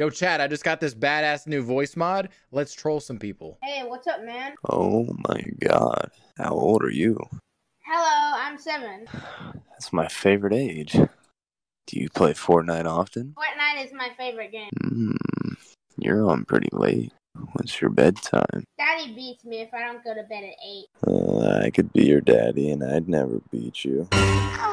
Yo, Chad, I just got this badass new voice mod. Let's troll some people. Hey, what's up, man? Oh my god. How old are you? Hello, I'm 7. That's my favorite age. Do you play Fortnite often? Fortnite is my favorite game. You're on pretty late. What's your bedtime? Daddy beats me if I don't go to bed at 8. I could be your daddy and I'd never beat you.